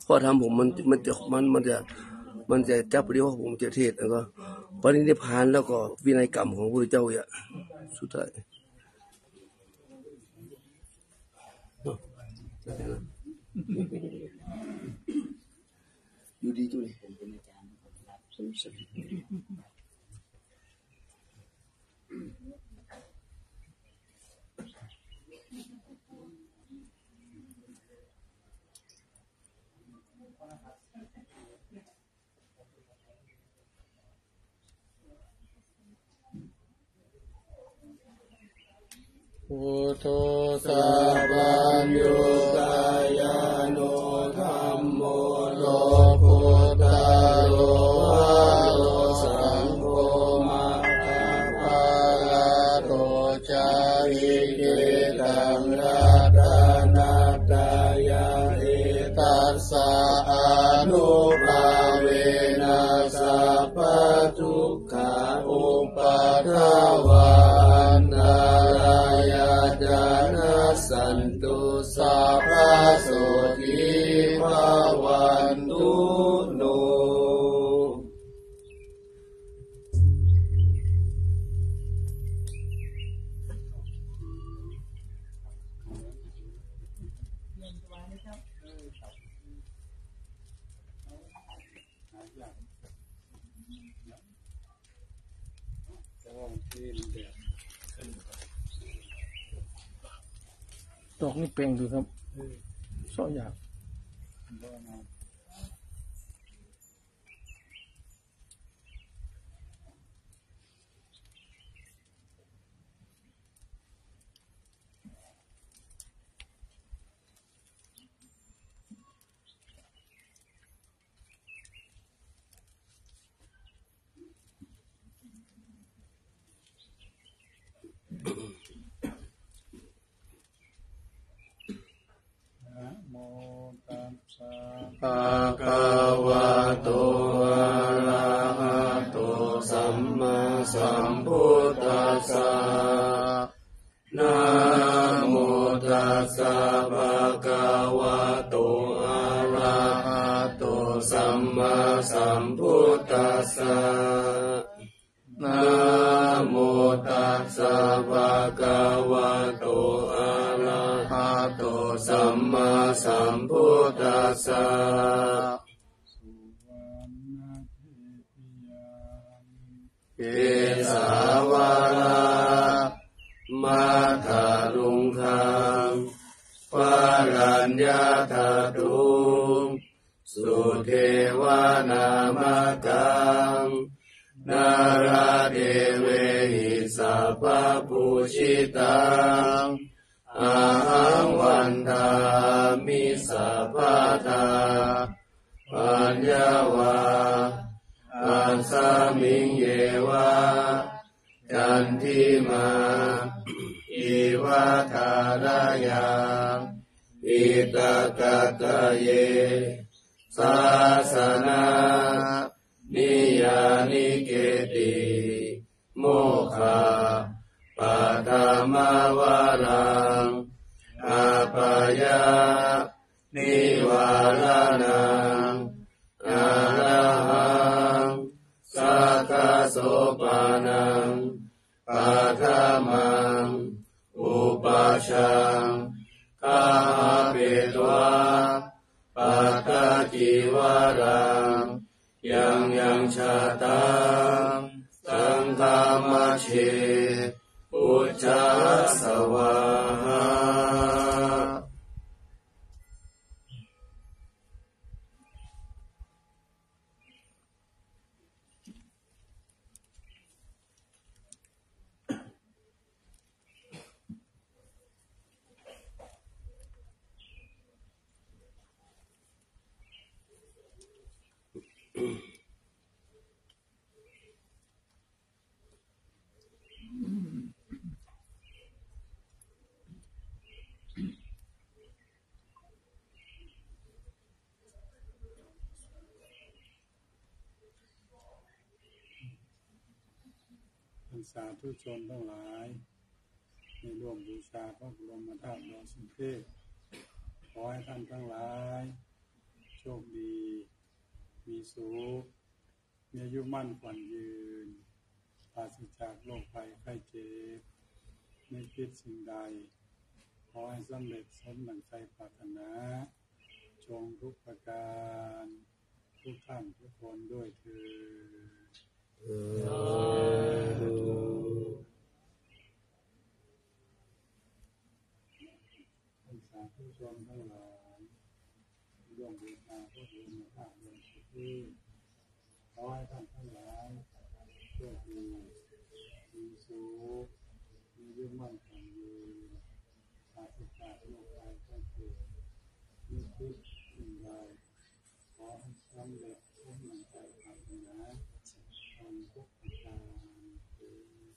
ข้อธรรมผมมันจะจับเรียกว่าผมจะเทศแล้วก็ปรินิพพานแล้วก็วินัยกรรมของพระเจ้าอ่ะสุดท้ายอยู่ดีตัวนี้พุทโธสัพพัญญูกายาโนธัมโมโลพุทธาโลวะโลสังโฆมัคคะภะละโตจาริกิตังรัตนัตตายาเอตัสสะอนุภาเวนะสัพพทุกขาอุปัฏฐวานาสันตุสัพพะโสทิภาวันตุโนดอกนี่เป่งดูครับสองอย่างภะคะวะโตอะระหะโตสัมมาสัมพุทธัสสะนะโมตัสสะภะคะวะโตอะระหะโตสัมมาสัมพุทธัสสะนะโมตัสสะภะคะวะโตอะระหะโตสัมมาสัมพุทธัสสะเกสาวาระมัทธาลุงคังปารัญญาธาตุงสุเทวานามกังนาราเดเวหิสัพพปุชิตังอาหังวันทามิสัพพทาปัญญาวาอัสสมิงเยวะจันทิมาอิวะทารยังอิตกะตะเยสาสนานิยานิเกติโมฆะปัฏมาวารังอาปายานิวารานังอาระหังสัทธโสปานังปัฏมังอุปัชฌังคาเปตวะปัฏฐจิวารังยังชาตังสังฆามเชอุจจาสวาหาสาธุชนทั้งหลายในร่วมบูชาพระบรมธาตุดอยสุเทพขอให้ท่านทั้งหลายโชคสุขมีอายุมั่นขวัญยืนปราศจากโรคภัยไข้เจ็บไม่คิดสิ่งใดขอให้สำเร็จสมดังใจปรารถนาจงทุกประการทุกท่านทุกคนด้วยเถิดสาธุชนทั้งหลายร่วมบูชาพระบรมธาตุอย่างสุดที่ขอให้ท่านทั้งหลายโชคดีมีสุขมีอายุมั่นขวัญยืนปราศจากโรคภัยไข้เจ็บมีคิดสิ่งใดขอให้สำเร็จสมดังใจปรารถนาทำทุกประการเถิ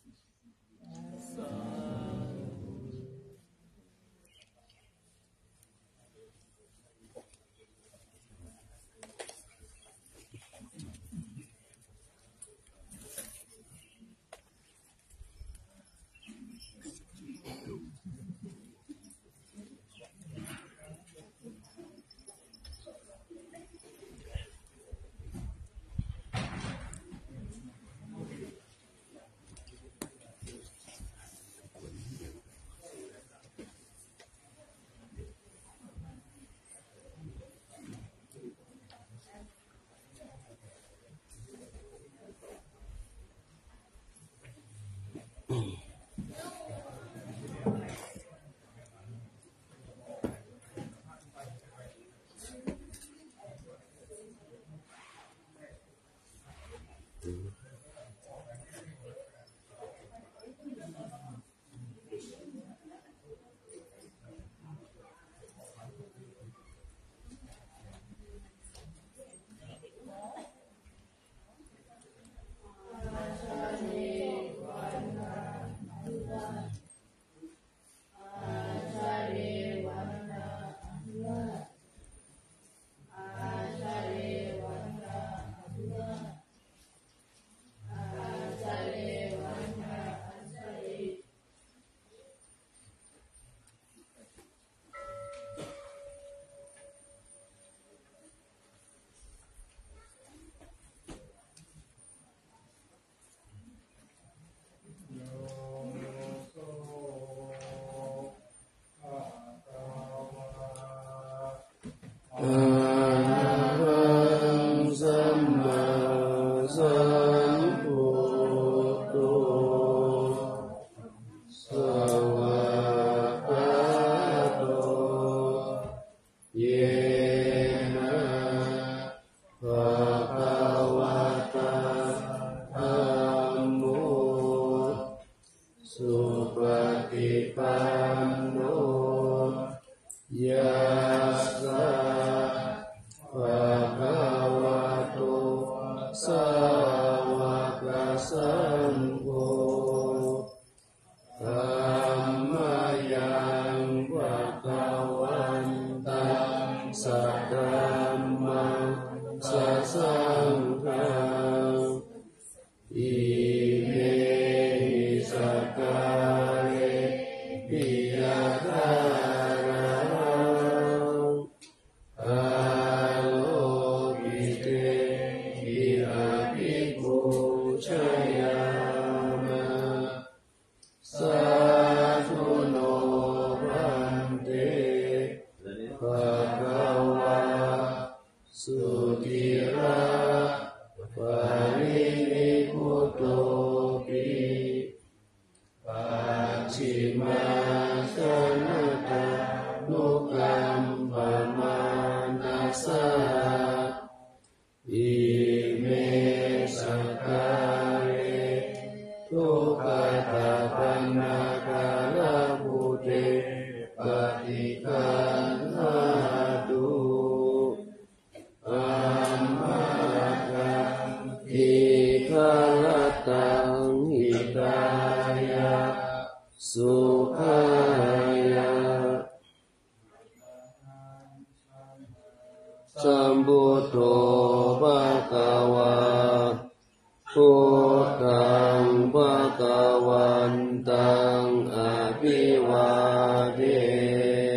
สัมพุทโธภะคะวาพุทธังภะคะวันตังอะภิวาเท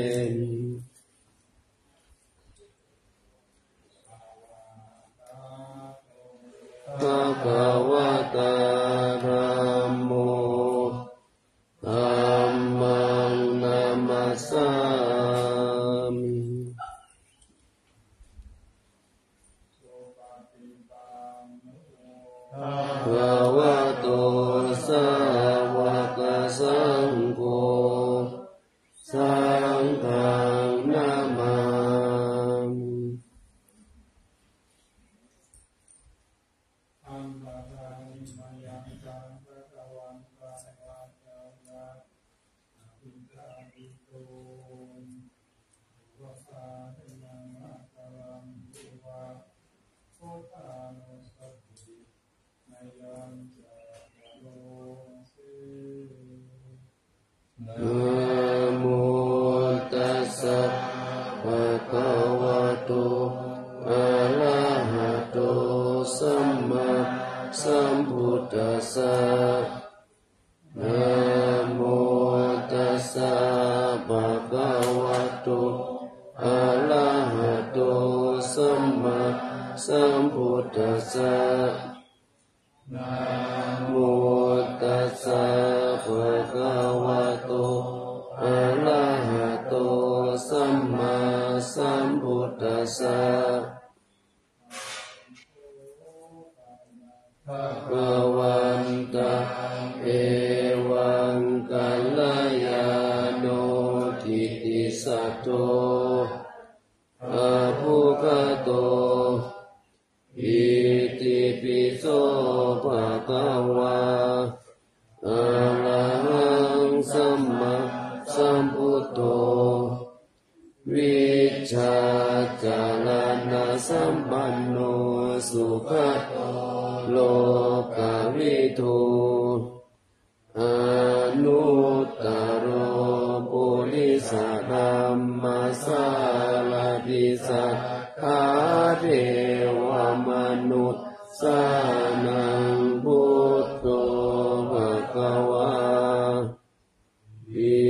มิภะวะโตสาวกสังโฆสังฆังนามามิอัมบารานิมายังจังพระตวันตาวัจจาอินทาอิโตวะสาเทนังอัตตังตุวะโคตานุสตินายัญจาโลสินะโมตัสสะภะคะวะโตอะระหะโตสัมมาสัมพุทธัสสะนะโมตัสสะภะคะวะโตอะระหะโตสัมมาสัมพุทธัสสะนะโมตัสสะภะคะวะโตอะระหะโตสัมมาสัมพุทธัสสะภะวันตาเอวังกัลยาโนทิติสัตโตอะภุคโตอิติปิโสภะคะวะอะระหังสัมมาสัมพุทโธวิชชาจารณะสัมปันโนสุขโตโลกวิทูอนุตตรปุริสธัมมัสสาลดิสัทธาเทวมนุษย์สานังพุทโธภะคะวาอิ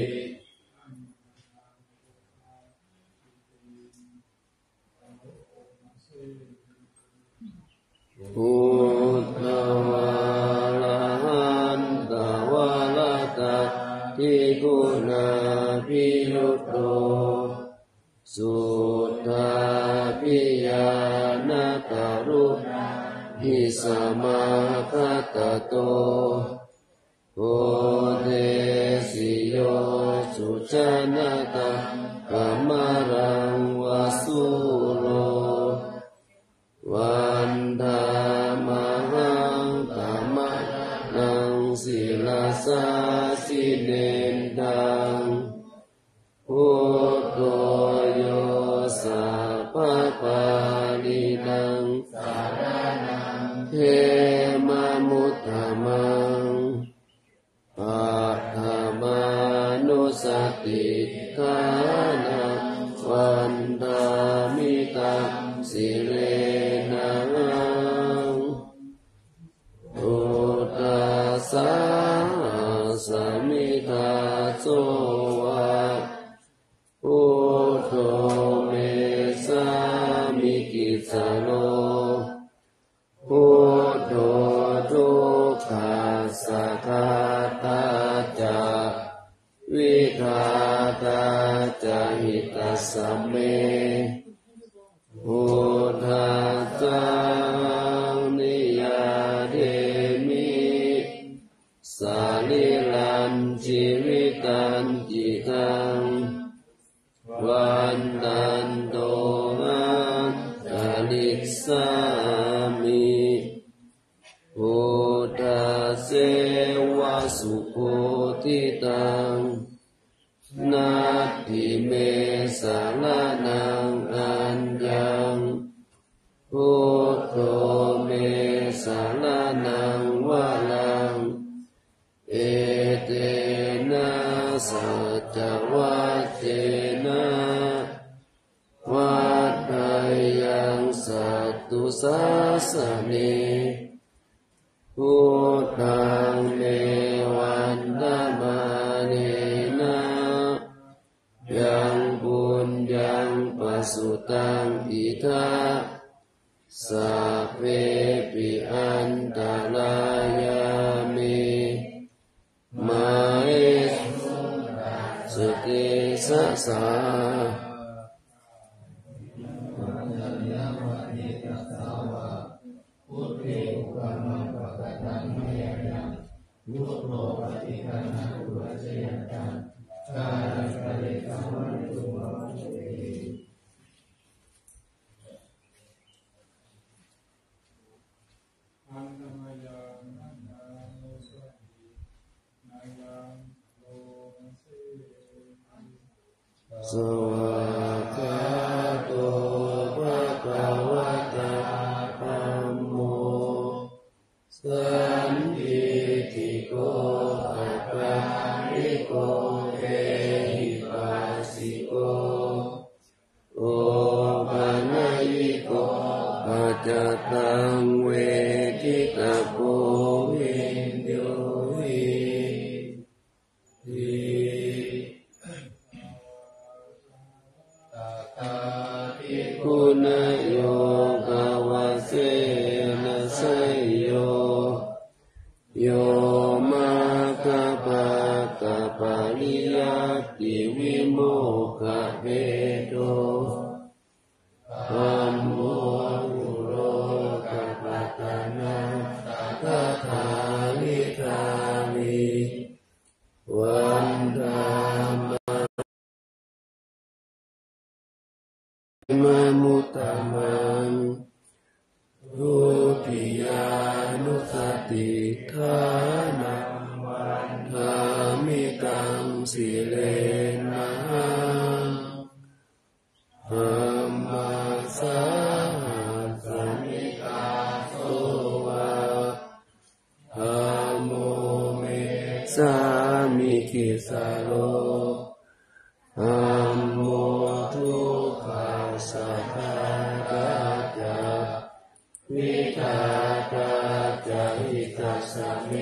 พุทธวาลาหันตวาลาตาทิกุณาภิยุตโตสุทธาภิญาณตารุหิสมาคตโตโอเทสิโยสุจนะตากัมมรังวาสุโลวันธามหังกัมมนังศิลาสาสิเนนดังพุทโธโยสัพพะปาลินังสารนังเทมามุตตมังปัฏฐามานุสติฐานังวันธามิตังสิเลนังอุตตัสสะสมิทาโสวะพุทโธเมสามิกิสโนพุทโธทุกขัสสะคาตาจาวิคาตาจาหิตัสสะเมพุทธัสสะนิยาเดมิสาลิลันชีวิตันจิตังวันตันโตหังกาลิกสามิพุทธัสเสวะสุโคทิตังนาทิเมสารนังอัญญังพุทโธเมสารนังวะลังเอเตนะสัจวัตเตนะวัฏฏายังสัตตุสาสเนพุทธังเมวันตมาเนนะยังบุญยังปัสสุตังอิทาสัพเพปิอันตรายามิมาเอสุติสัสสะสวากขาโตภะคะวะตาธัมโมสันทิฏฐิโกอัคคาริโกเอหิปัสสิโกโอปะนะยิโกปัจจตังเวทิตาโกวินโยหิคุณโยกาวะเสนะไสโยโยมาคาปะกะปะริยัตติวิโมกขเวโตธัมโมหุโรกัปปะตะนะตถาคามิคามิวันธามมะมุตตะมังทุติยานุสติฐานังวันธามิกังสิเลนะธัมมาสาสนิกาโสวะธัมโมเมสามิกิสาโลธัมโมทุกขาสัพพะจาวิทาตาจาหิตัสสะเม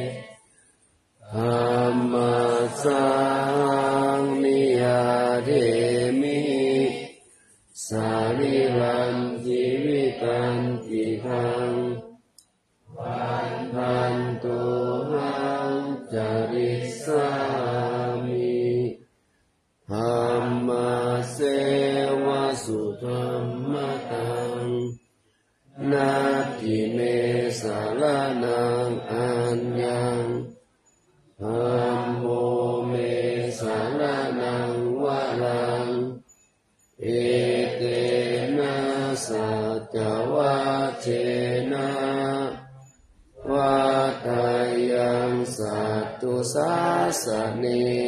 ธัมมาสังนิยาเดมิสาริรันจิวิตันติทังวันทันตุหังจาริสามิธัมมาเสวะสุธัมมตังนาทิเมสารนังอัญญังธัมโมเมสารนังวะลังเอเตนะสัจจวัชเชนะวัฏายังสัตตุสาสเน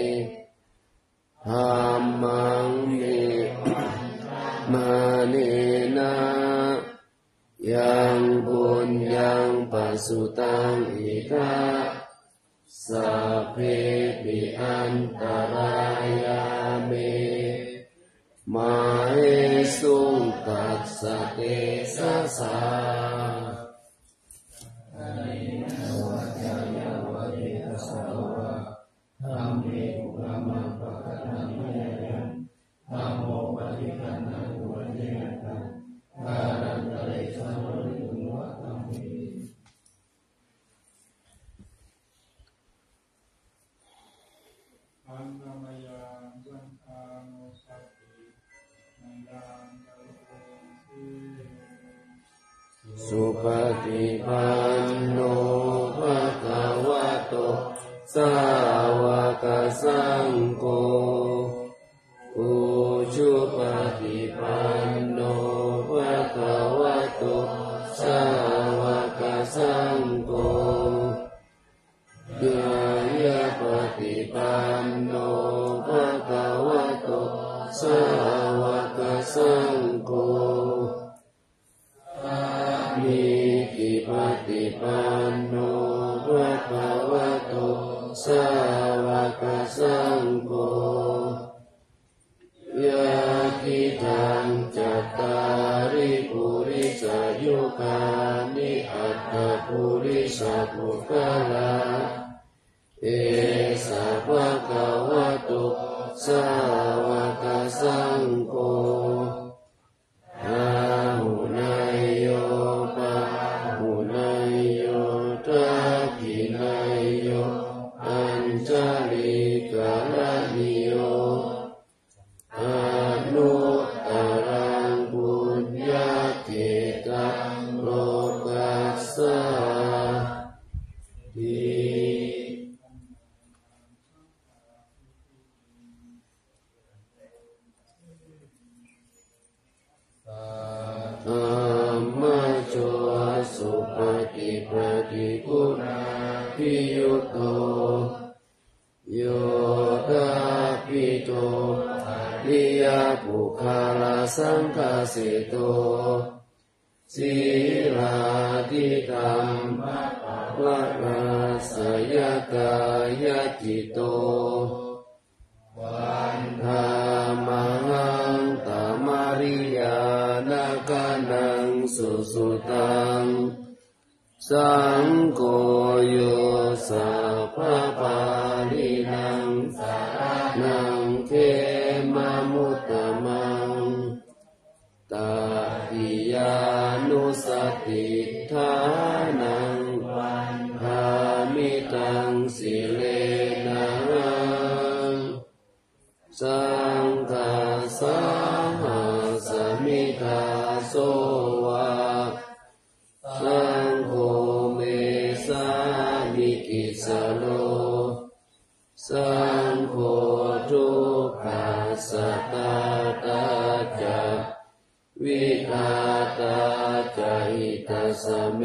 ธัมมังเมมาเนนะยังบุญยังปัสสุตังอิทะสัพเพปิอันตรายาเมมาเอสุงกัสสะเตสะสาสุปฏิปันโนภะคะวะโตสาวกสังโฆอุชุปฏิปันโนภะคะวะโตสาวกสังโฆญาณปฏิปันโนภะคะวะโตสาวกสังโฆมิกิปฏิปันโนภะคะวะโตสาวกสังโฆยะทิทังจัตตาริปุริสยุคานิอัตถปุริสปุคละ เอสะภะคะวะโตสาวกสังโฆอาหุนายโยปะหุนายโยทักขินายโยอัญจลิกะละนิโยอนุตตรังบุญญาเกตังโลกัสสะติคุณาภิยุตโตโยธาภิโตอริยปุคลาสังฆสิโตศีลาธิธรรมวราสยกายจิตโตวันธามังตมาริยานาคานังสุสุตังสังโฆโยสัพพปาลินังสารนังเขมมุตตมังตาติยานุสติฐานังวันภามิตังสิเลนะสังฆาสหสมิทาโสวะสังโฆเมสามิกิสโลสังโฆทุกขาสัตตาตาจะวิทาตาจะหิตาสเม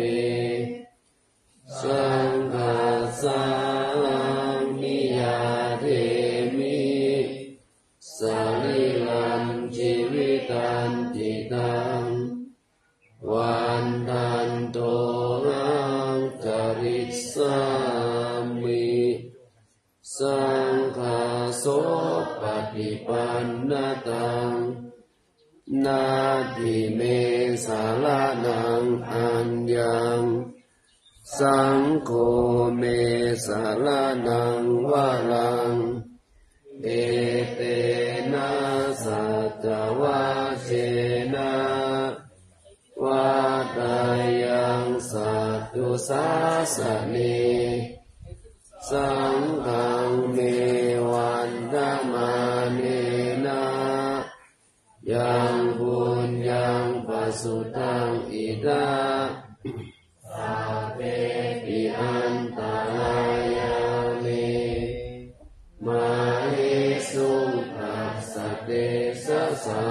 สังฆาสังนิยาเทมิสาลิลันชีวิตันติตังวันทันโตหังจริสามิสังฆาโสปฏิปันนตังนาทิเมสาลานังอัญญังสังโฆเมสาลานังวาลังเอเตนะสัจวะเชนะวาดายังสัตตุสาสเนสังฆังเมวันดามาเนนะยังบุญยังปัสสุตังอิดาสัพเพปิอันตรายาเมมาเหสุตัสสะเดสะสา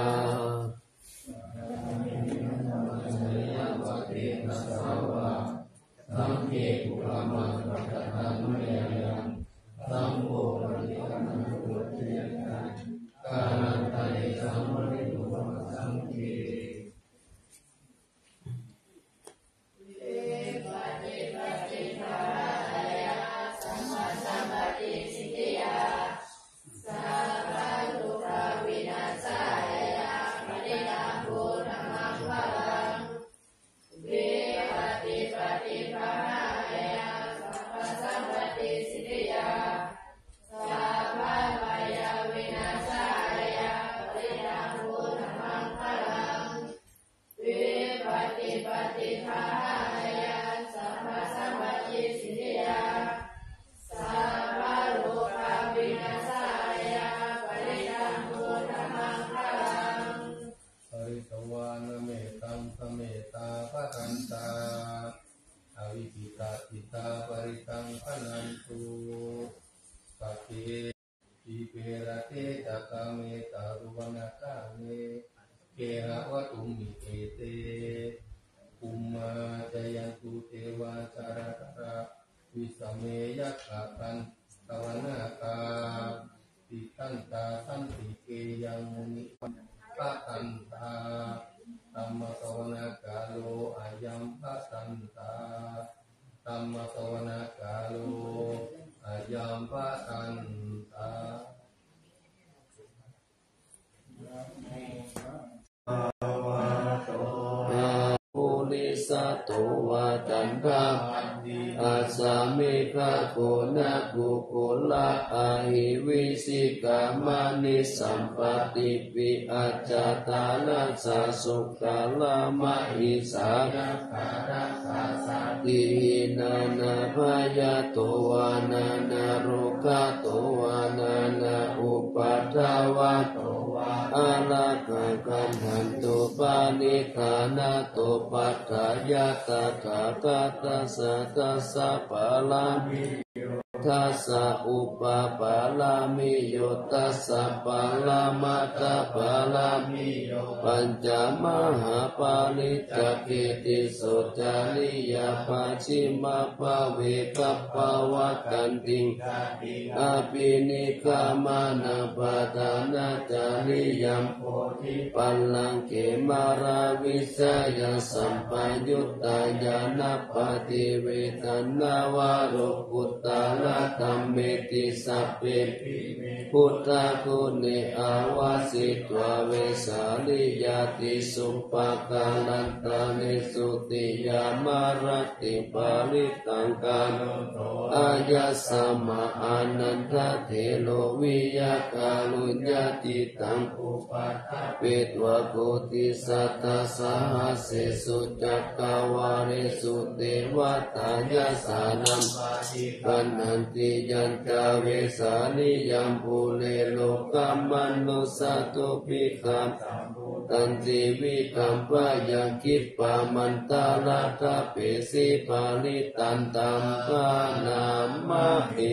สังเกตุกามังปัตตังมะยังสังโฆปฏิคัมภุตติยังกาลันตะเนสัมมริตุสังเกเกหะวะตุมิเอเตภูมาจยันตุเทวาจารตระวิสเมยัคขาตันตวนาคาติตันตาสันติเกยังมุนิปะตันตาธัมมะสวนากาโลอายัมปะตันตาธัมมะสวนากาโลอายัมปะตันตาภูริสัตโตวะตันทะอาสามิภะโกนะกุโกละอาหิวิสิกามะนิสัมปติปิอาจาตานัสสะสุขะละมะหิสานะคารัสสะสัตตินานาภยโตวานานาโรคาโตวานานาอุปัฏฐาวะโตวาอาลาภะกันหันตุปานิธานาโตปัฏฐายะตถาคตสัสสะปะลามิโยทัสสะอุปปาลามิโยตัสสะปาลามัตตปาลามิโยปัญจมหาปาลิตเกติโสจาริยาปัจฉิมาภเวกัปปวัตตันติงอาปินิกามานาปาทานาจาริยัมโพธิปัลลังเขมาราวิสยสัมปัญญุตตายานาปฏิเวทนาวารุปุตตะละตัมเมติสัพเพพุทธคุณเนอาวาสิตวเวสาลิยาติสุปกาลันตานิสุติยามารติปาลิตังกาโนอายาสมาอานันทเถโลวิยาการุญญาติตังอุปัฏฐเปตวะโกติสัตตสหัสเสสุจักกาวาเรสุเทวตายาสานัมปันนันติยันจาเวสานิยัมภูเลโลกัมมันโนสัตุปิคัมตันติวิคัมปะยังคิปปามันตาลาทะเปสิปาลิตันตัมปะนามะเอ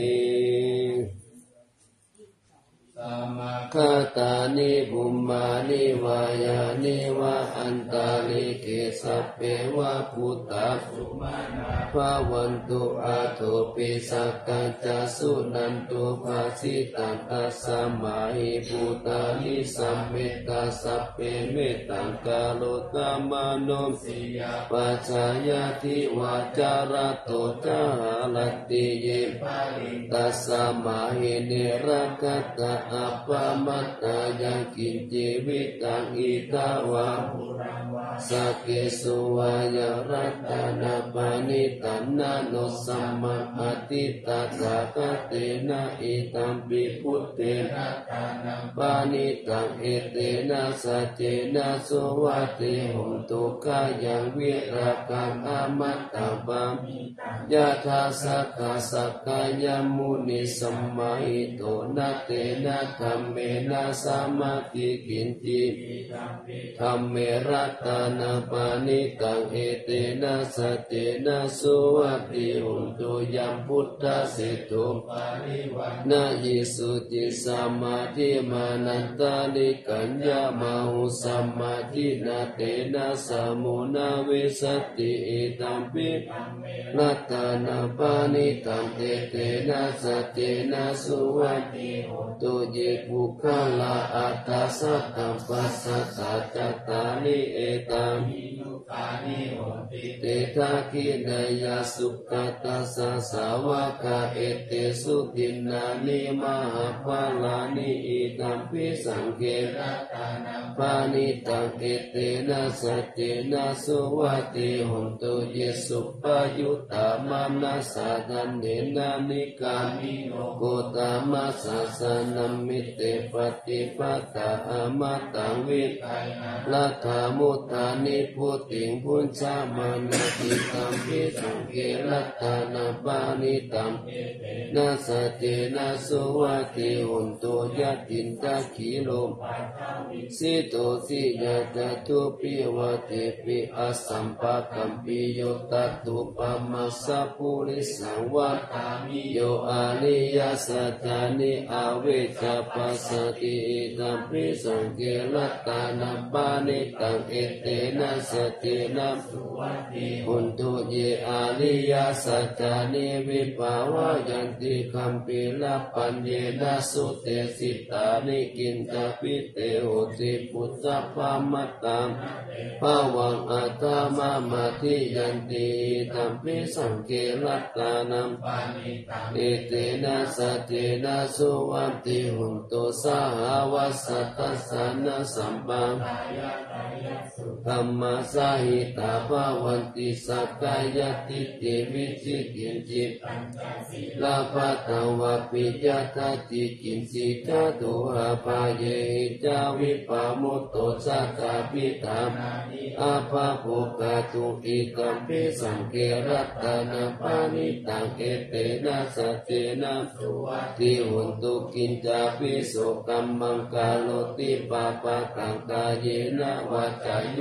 คาตานิบุมมานิวายานิวะอันตาลิเกสัพเพวะพุตตะสุมาณาภาวันตุอาโทปิสักกัจจสุนันตุภาสิตังตัสสะมาหิภูตานิสัมเมตตาสัพเพเมตตังกาโลตมโนสิยาปัจจายติวาจาระโตจาลติเยตัสสะมาหิเนรกัตตะอัปปมัตตายังกินจิวิตังอิตาวะสักเกสุวายรัตนาปานิตันนาโนสัมมาอติตาสะกะเตนะอิตัมปิพุตเตนะปานิตังเอเตนะสัจเจนะโสวะเตหุนตุกายังวิรากังอามัตตบัมยะทาสักกะสักกายมุนิสัมมาหิโตนะเตนะธัมเมนะสัมมาทิกินจิธัมเมรัตนาปานิตังเอเตนะสัจเจนะโสวะติหุนตุยัมพุทธะเสตุนะยิสุจิสัมมาทิมานันตาลิกัญญามาหุสัมมาทินาเตนะสมุนาเวสติเอตัมปิรัตนาปานิตังเอเตนะสัจเจนะโสวะติหุนตุเยปุคลาอัตตาสัตตปัสสะตาจัตตานิเอตัมเตทาคินายาสุขตัสสะสาวกะเอเตสุตินานิมหาภาลานิอิตัมปิสังเกปานิตังเอเตนะสัจเจนะโสวะติหุนตุเยสุปยุตตามานัสสะดันเนนานิกามิโนโกตามัสสะสนัมมิเตปฏิปัตตาอมัตตังวิลัทธามุตตานิพุติงพุญชามานาติตัมปิสังเกรัตตานาปานิตัมนาสัจเจนะโสวะติหุนตุยัตตินตะขีโลสิโตสิยะจตุปิวะเตปิอสัมปะกัมปิโยตัตตุปะมัสสะปุริสังวัฏฏามิโยอานิยสัจจานิอาเวจาปัสสติตัมปิสังเกรัตตานาปานิตังเอเตนะสัจเจนะหุนตุเยอานิยสัจจานิวิภาวะยันติคัมปิละปัญเยนะสุเตสิตานิกินตปิเตโหติพุทธปามัตตังภาวังอัตตมะมาทิยันติตัมปิสังเกรัตตานัมเอเตนะสัจเจนะสุวัตติหุนตุสหวัสสัตตสสนะสัมปังธัมมาสาหิตาภาวันติสักกายติเตวิจิกินจิลาภตังวะปิยทัตติกินสิจาตุหะปะเยจาวิปามุตโตสัตตาปิตาอาภาภุกาตุอิตัมปิสังเกรัตตานาปานิตังเอเตนะสัจเจนะติหุนตุกินจาปิโสกัมมังกาโลติปาปะกังกายเยนะวาจายุตา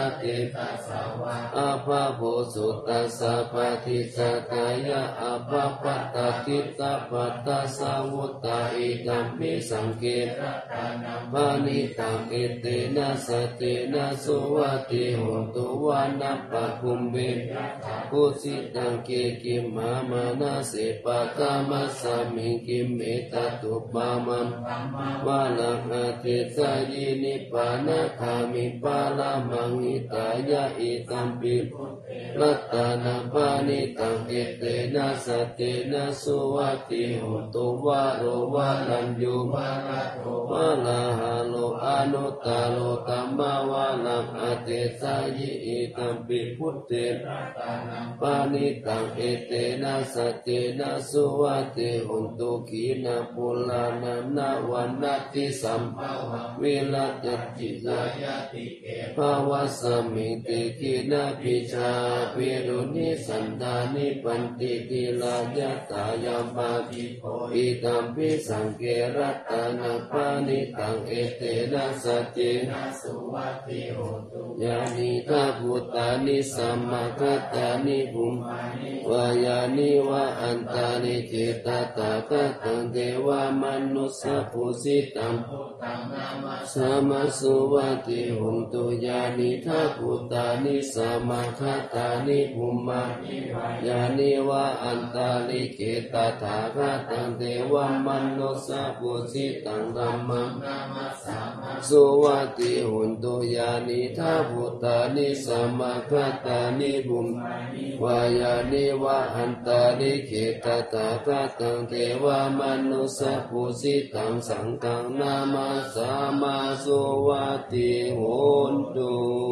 เตตัสสะวะอาภาโพสุตัสสะปะทิสตายะอาภาปัตตทิตาปัตตาสาวุตตาอิตัมปิสังเกตปานิตังเอเตนะสเตนะสุวัติโหตุวานัปปะคุมเบกุสิตังเกกิมหามานาเสปะกามัสสามิกิมเมตตุปามัมวะลังอาเทสายินิปานะคามิปาลามังหิตายะอิตัมปิรัตตานาปานิตังเอเตนะสเตนะสุวัติโหตุวาโรวาลันยุวาลาหาโลอนุตตาโลตัมมาวาลังอาเทสายิอิตัมปิพุทเตปานิตังเอเตนะสเตนะสุวัติโหตุขีนาปุลานานาวันนาติสัมภวะวิรัตจิตายาติเกภาวะสมิติขีนาปิชาปิรุณิสันดานิปันติติลายะตายามาภิโภอิตัมปิสังเกรัตนาปานิตังเอเตนะสเตนะสุวัติโหตุยานิทาภูตานิสัมมาคัตตานิภุมวายานิวะอันตานิเจตตาคตังเทวามนุสสะภูสิตังสัมมาสุวัติโหตุยานิทาภูตานิสัมมาคัตตานิภุมมายานิวะอันตานิเจตตาคตังเทวามนุสสะภูสิตังธัมมังสุวัติโหตุยานิทาภูตานิสัมมาคัตตานิภุมวายานิวะอันตานิเจตตาคตังเทวามนุสสะภูสิตังสังฆังนามาสามาสุวัติโหตุ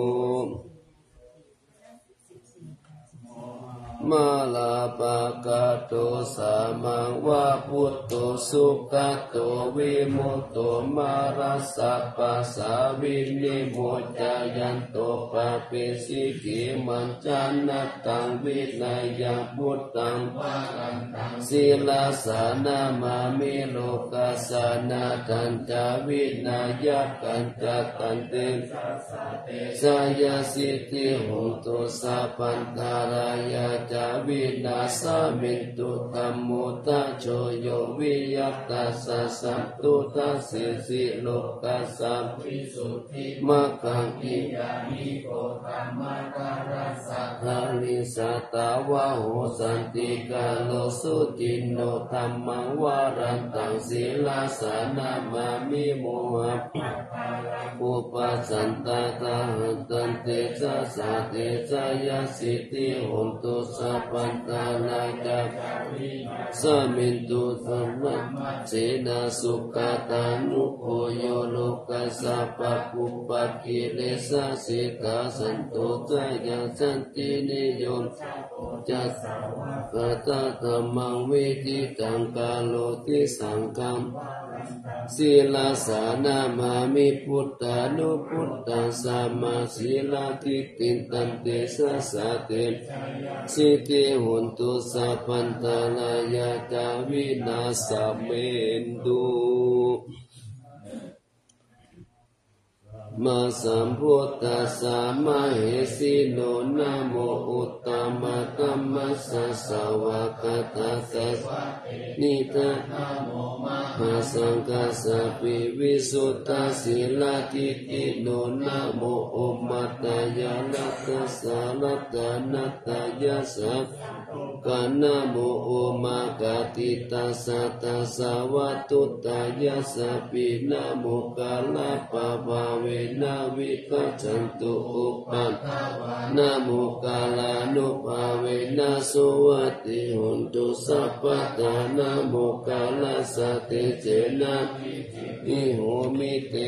มาลาปะกะโตสามังวะพุตโตสุขะโตวิมุตโตมารัสสะปัสสาวินิโมจจายันโตปะเปสิกิมันจันนตังวินัยยังพุตตังศีลาสานามามิโลกัสสานาทันจาวินัยกันจัตตันเตสายาสิทธิโหตุสัพพันธารายาจาวินาสามิตุธัมมุตะโชโยวิยัตตัสสะสัมตุตัสสิสิโลกัสสัมวิสุทธิมัคคังอิยามิโกธัมมะการัสสะทานิสัตตาวะโหสันติกาโลสุจินโนธัมมังวารันตังศีลาสานามามิโมหะอุปสันตตาหันตันเตสะสะเตสะยะสิทธิโหตุสัพพันธานาจาสมินตุธัมมะเสนาสุขตานุโภโยโลกัสสะปะปุปะกิเลสะสิกาสันโตกายะสันตินิโยจัสสะกตะธัมมังวิธิตังกาโลติสังฆังศีลาสานามามิพุทธานุพุทธังสัมมาศีลาทิฏฐิตันเตสะสะเตสิทธิโหตุสัพพันธารายาจาวินาสเมนตุมาสัมพุทธัสสะมะเหสิโนนะโมอุตตมะธัมมัสสะสวากตัสสะนิทัสสะโมมะหาสังกัสสะปิวิสุทธาสีลาทิฏฐิโนนะโมอุมมัตตยาลัตตัสสะลัตตานัตตยาสัพกานะโมอุมากาติตัสสะตัสสะวัตตุตายาสัพปินะโมกาลาปะภาเวนะวิปัสสันตุอุปัฏฐาวานะโมกาลานุภาเวนะสุวัติโหตุสัพพะทานะโมกาลาสเตเจนะอิโหมิเต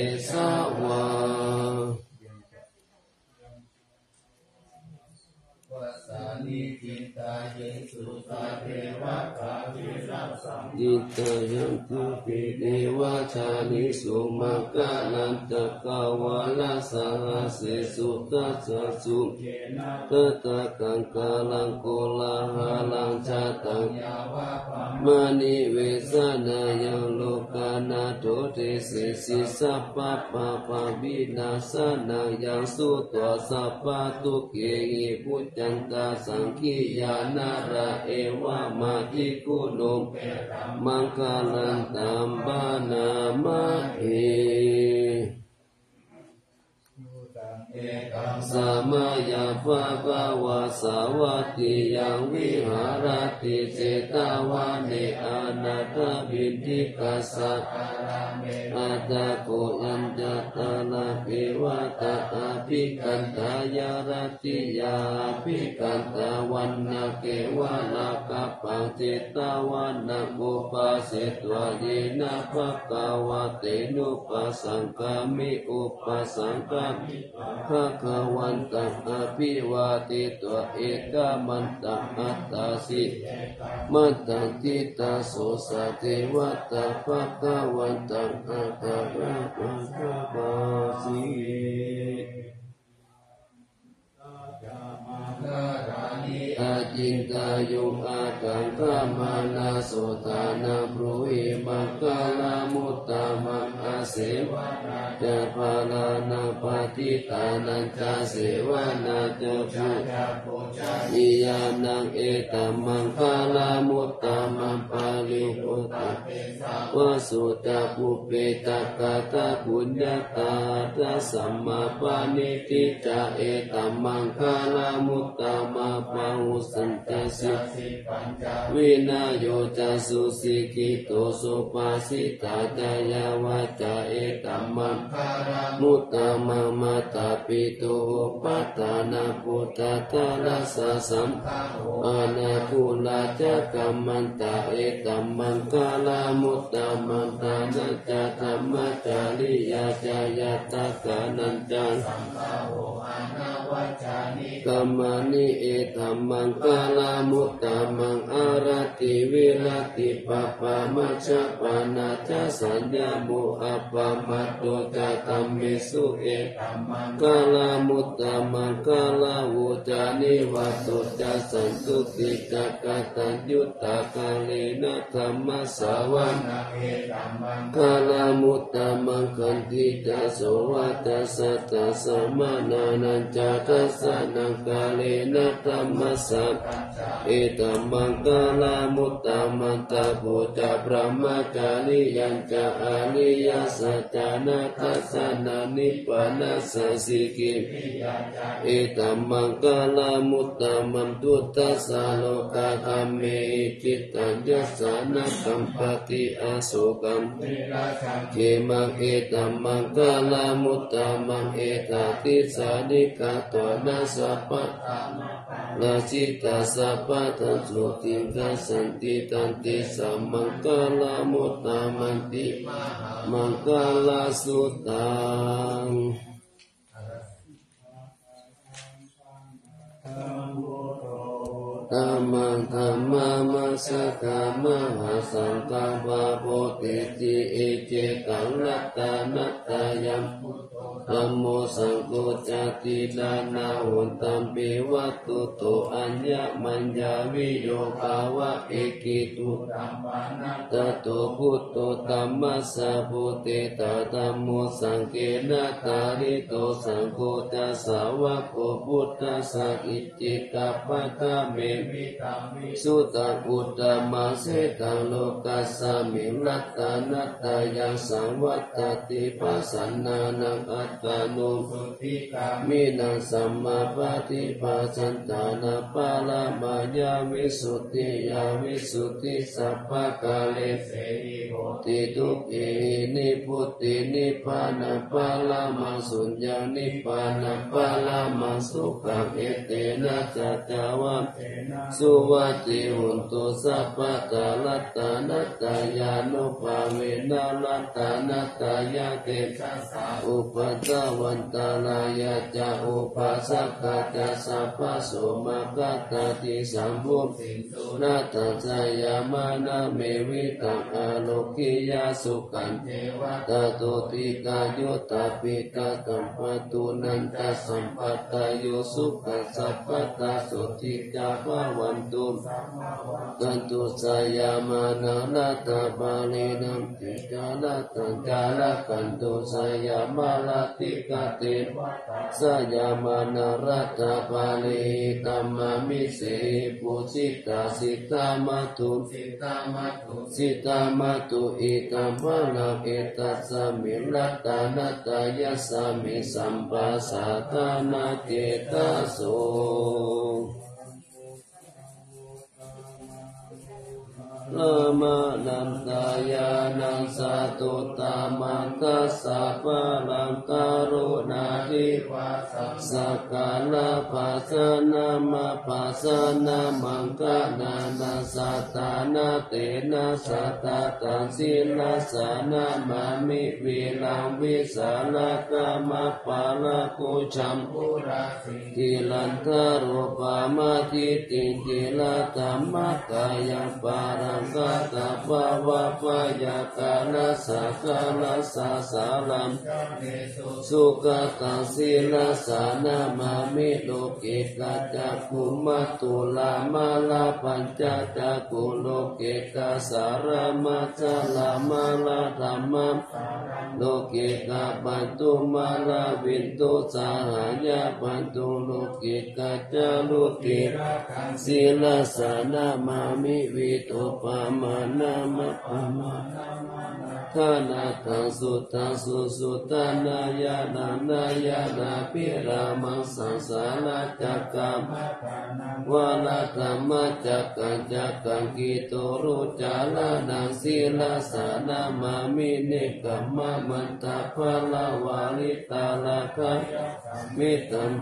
สาวานิจิตาเยสุตาเทวะกาวิรัสสังจิตายังตุปิเดวะชานิสุมาคะนันตะกาวาลาสหเสสุตัสสะสุตตะกังกาลังโกลาหาลังชาตังมณิเวสนายังโลกานาโถเทเสสิสัพพะปะปะวินาสนายังสุตัวสัพพะทุกเกหิพุจจันตาสังขิยานาระเอวะมาทิกุโนมังคลันตัมปานามะเอสัมมายัพพะกวาสาวัตติยังวิหารติเจตาวานิอานาถบินทิกัสสะอัตตะโกยัญจตานาภิวัตตาภิกันตายารติยาภิกันตาวันนาเกวะลากัปปังเจตาวานะอุปาเสตวะเยนะภะคะวะเตนุปัสสังฆามิอุปสังฆามิภะคะวันตังอภิวาติตัวเอกมันตังอัตตาสิมันตังทิตาโสสะเทวตาภะคะวันตังอัตตาปะสิอาจินตายุอากังขมานาโสตานาปรุหิมังคลามุตตามังอาเสวนาจะภาลานาปฏิตานันจาเสวนาจะปุอิยานังเอตัมมังคลามุตตามังปาลิปุตตาวสุตาปุเปตากาตาปุญญาตาทัสสัมมาปานิติจาเอตัมมังคลามุตตามาปาหุสันตสิวินาโยจัสุสิกิโตสุปัสสิตาจายาวาจาเอตัมมังมุตตามามาตาปิโตปัตตานาปุตตะตาลาสะสัมอานาคุลาจักกัมมันตาเอตัมมังคลามุตตามันตานัจจธรรมจาริยาจายตากานันจังกัมมานิเอตัมมังคลามุตตามังอารติวิรติปะปะมัชฌะปานาจะสัญญาโมอะปะมัตโตจะตัมมิสุเอตัมมังคลามุตตามังคลาวุจานิวัตโตจะสันตุติจักกตัญยุตตากาเลนะธัมมสาวนาเอตัมมังคลามุตตามังคันติจะโสวัตสัตตะสมานานันจาทัสสะนังกาเลนะธัมมสัพเอตัมมังคลามุตตามันตาปุจจาพระมจาริยัญจะอานิยสัจจานาทัสสะนานิปานัสสะสิกิเอตัมมังคลามุตตามันตุตัสสะโลกาธัมเมจิตตัญญสานะกัมปติอาโสกัมเขมังเอตัมมังคลามุตตามังเอตติสานิกาโตนะสัพพะลาจิตาสัพพะทันสุติกัสสันติตันติสัมมังคลามุตตามันติมังคลาสุตังธัมมังธัมมามัสสะกามะสังฆังภาโพติจิเอเจกังรัตตานัตตายัมธัมโมสังโฆจติลานาหุนตัมปิวัตตุโตอัญญมัญญาวิโยภาวะเอกิตุตโตพุตโตธัมมัสสะพุเตตาธัมโมสังเกนะตาริโตสังโฆจะสาวะโกพุทธัสสะอิจิตัปปะทะเมสุตังอุตตมังเสตังโลกัสสะมิรัตตานัตตายังสังวัตติปัสสันนานังอัตตานุสุติกามินังสัมมาปฏิปัสสันตานาปาลามายาวิสุทธิยาวิสุทธิสัพพะกาเลเสหิโหติทุกขินิพุตตินิพพานะปาลามังสุญญานิพพานะปาลามังสุขังเอเตนะจัตตาวะสุวัตติหุนตุสัพพะตาลัตตานัตตายานุภาเวนะลัตตานัตตายาเตอุปกวันตาลายะจะอุปัสสะกัจจะสัพพะโสมากัตติสัมพุทธินาตจายามานะเมวิตังอโลกิยาสุขันเทวตาตุติกายุตตาปิกาตัมปตุนันตสัมปัตตายุสุขัสสัพพตาสุติกาภวันตุกันตุสายามานะนาตาบาลีนัมติกาลตังกาลกันตุสายามาลติกาติสายามานารัตาบาลีตัมมามิเสปุจิตาสิตามาตุสิตามาตุอิตัมภะละเอตัสสะมิรัตตานัตตายะสามิสัมปัสสะทานาเจตโสละมานันตายานังสาตุตามันตัสสะปะลังกรุณาธิปัสสะกาลปัสสะนามาปัสสะนามังกานานาสัตตานาเตนะสัตตาตังสินาสานามามิวิลังวิสาลกามะปาลกุชัมปุราสิกิลันทารุปามาทิติกิลตัมมะกายังปารังกัตตภาวะปยากาลสักกาลสัสสาลัมสุขตังสีลสานามามิโลกิกัจจคุมัตตุลามาลาปัญจจักขุโลกิกาสารมัจจลามาลาธรรมะโลกิกาปันตุมาลาวินตุสาหายาปันตุโลกิกัจจโลกิสีลสานามามิวิตุปามานามะปามานทานาตังสุตังสุตานายานานายานาปิรามังสังสาราจักกัมวาลาธรรมจักกังกิโตรุจาลานังศีลสานามามิเนกัมมะมันตาภาลาวาลิตาลาคะมิตัม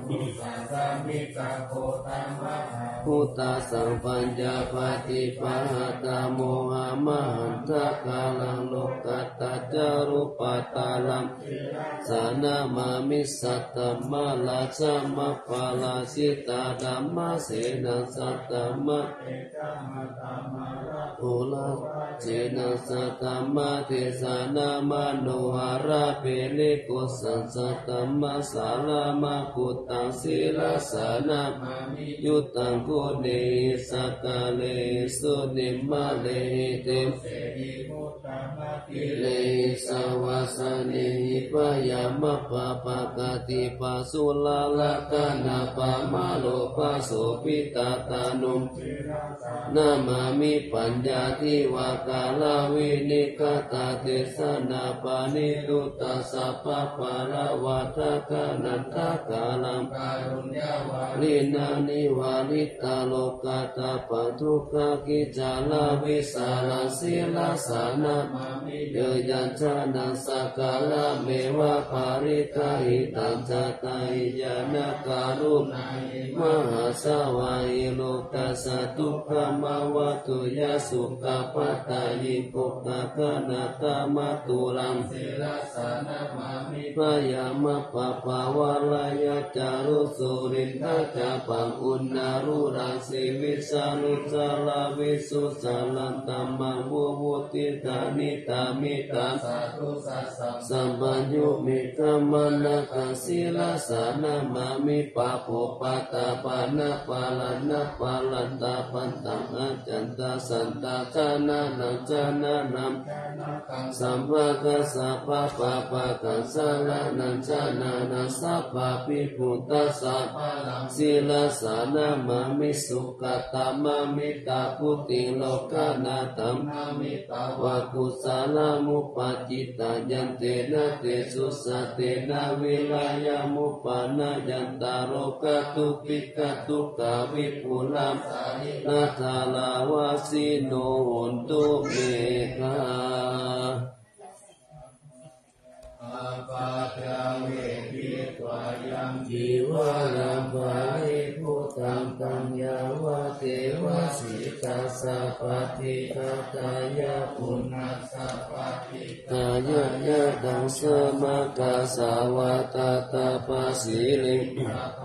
พุตตาสัมปัญญาปฏิปะหะตาโมหะมหันตกาลังโลกัตตาจารุปตาลัมสานามามิสัตตมะลาชามะปาลาสิตาธัมมะเสนาสัตตมะโอลาเจนะสัตตมะเทสานามะโนหะระเปลิกุสันสัตตมะสาลามะกุตังศีลสานามามิยุตตังกุเนสักกะเลสุนิมะเลเตเลสาวาสเนหิปยามะปะปะกติปัสสุลาลกานาปะมาโลปัสโสปิตาตานุมนามามิปัญญาทิวากาลาวินิกตาเตสนาปานิตุตาสัพพะปะละวัฏกานันทกาลังลินานิวาลิตาโลกาตาปันทุกขกิจาลาวิสาลังศีลสานามามิเยยัญชนะสักกาลเมวะภาริกาหิตังจัตตาหิยานาการุณมหาสวายโลกัสสะทุกขมาวะตุยะสุขปัตตายิปุกขะกนาตามะตุลังศีลสานามามิพยามะปะภาวะลายะจารุสุรินทะจาปังอุณนารุรังสีวิสานุจาลาวิสุสาลันตัมมังวุวุติตานิตามิตาสัมปัญญุมิกัมมนะกังศีลสานามามิปะโภปะตาปานะปาลันนะปาลันตาปันตังอาจันตาสันตาจานานังจานานัมสัมภะกัสสะปะปะปะกัสสะละนังจานานังสัพพะปิพุตตัสสะศีลสานามามิสุขตามามิตาพุติโลกานาตัมวะกุสาลามุปปจิตายันเตนะเตสุสะเตนะวิลายามุปปานายันตาโรกตุปิกตุกาวิปุลัมนาทาลาวาสิโนโหนตุเมฆาอาปาจาเวทิตวายังจีวารังภาริพุทตังตังยาวะเทวะสิตาสะปฏิฆาตายะปุณณสัพพติกายะยะดังสมกาสาวะตาตาปะสีลิง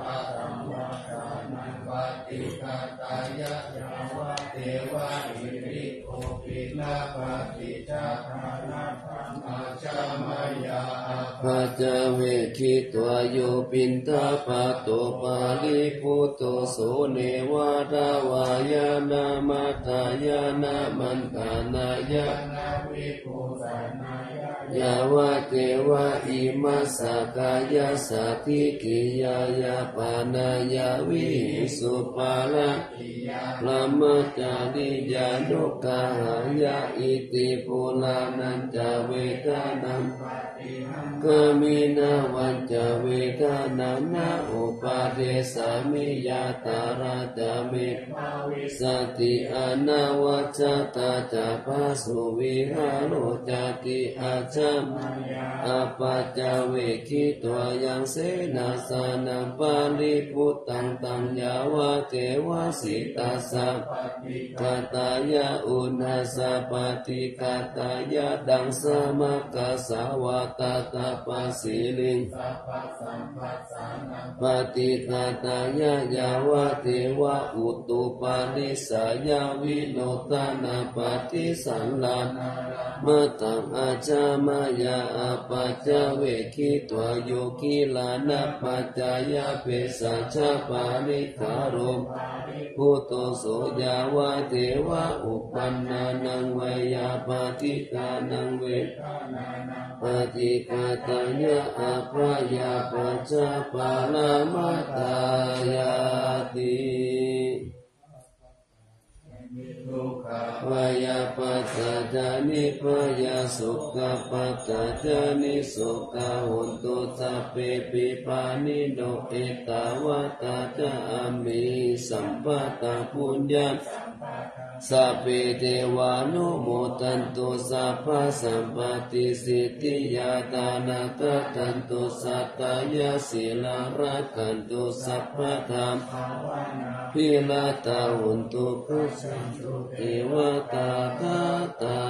ปฏิฆาตายะยาวะเทวะอิริโอปินาปฏิจาภานะอาจามายาปัจเวคิตัวโยปินทปะโตปาลิพุตโตโสเนวาดาวายานามัตตายานามันตานายานาวิปุสานายาวะเทวะอิมัสสกายาสัตถิกิยายาปานายาวิสุปาละละมัจจานิยานุกาหายาอิติปุลานันจเวทานัมกามินาวันจเวทานานาอุปาเดสามิยาตาราจามิสติอนาวัจตาจาภาสุวิหาโรจติอาจามอาปัจจเวคิตัวยังเสนาสานาปาลิพุตตังตังยาวะเทวะสิตาสะปตายะอุณาสะปฏิฆาตายะดังสมกาสาวะตาตาปะสีลิงปฏิฆาตายะยาวะเทวะอุตุปานิสายาวิโนตานาปฏิสังลามะตังอาจามายาอาปัจจเวคิตัวโยกิลานาปัจจายะเปสัชฌะปาริคารมพุทโธโสยาวะเทวะอุปันนานังวายาปฏิกานังเวปฏิฆาตายะอาภายาปัจจปาลามัตตายาติวายาปัจจานิพยาสุขปัจจานิสุขหุนตุสัพเพปิปานิโนเอตาวะตาจามิสัมปตะปุญญาสัพเพเทวานุโมทันตุสัพพะสัมปติสิทธิยาตานาตันตุสัตตายาศีลารักันตุสัพพะธรรมพิลาตาหุนตุพุทธันตุเทวตาคาตา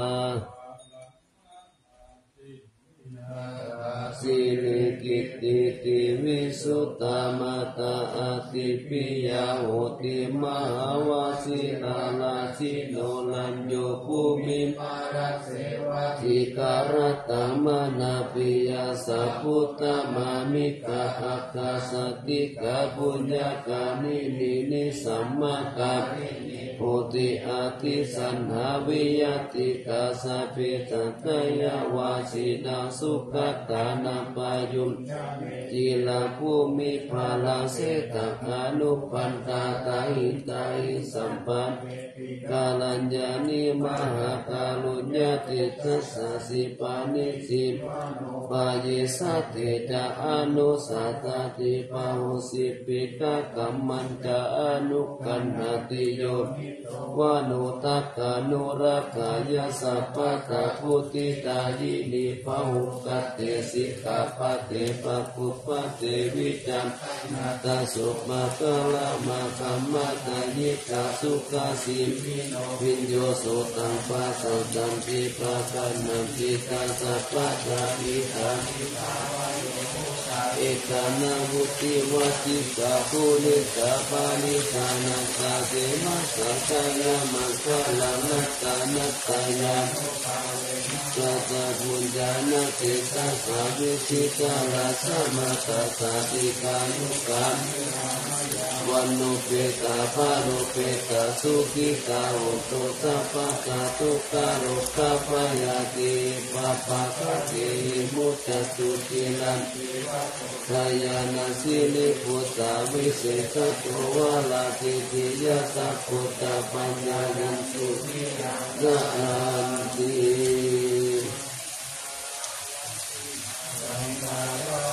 สิริกิตติติวิสุตตมัตตาอติปิยาโหติมหาวาสิลาลาสิโนลัญโยภูมิมารัสเสวะทิการตามนาปิยาสัพพุตตมามิกะอัคคาสติกะปุญญกานินิสัมมากัปโพธิอาทิสันหาวิยติกาสัพพิตัตยาวาสินาสุขตานาปายุมจิลาภูมิภาลาเสตกานุปันตาตาหิตาหิสัมปันกาลัญญานิมหากาลุญญาติทัสสะสิปานิสิปายสัตเตจะอนุสัตติปาหุสิปิกะกัมมันจะอนุกันหติโย วานุตักกานุรักขายาสัพพะตะพุติตายินิพะหุกัตเตสิกขาปะเตปะคุปะเตวิจันนาตาสุมาคละมาคัมมะตายิกาสุขาสิวิญโยโสตังปะสัตตังติปะกันนันติตาสัพพะตาอิทาเอกานาวุติวัติกาภูริกาปานิธานาคาเตมัสสะกายามัสสะลานัตตานัตตายาสัจจบุญญาณเตสะสาวิชิตาราสมาตาสาติกายุกาวันโนเปตาภาโรเปตาสุขิตาโอโตสัพพะกาตุกาโรคาปยาติปะปะกะเตมุตตะสุตินันทายานาสิลิพุตตาวิเศษโตวะลาติติยะสัพพุตตะปัญญายันตุสันติ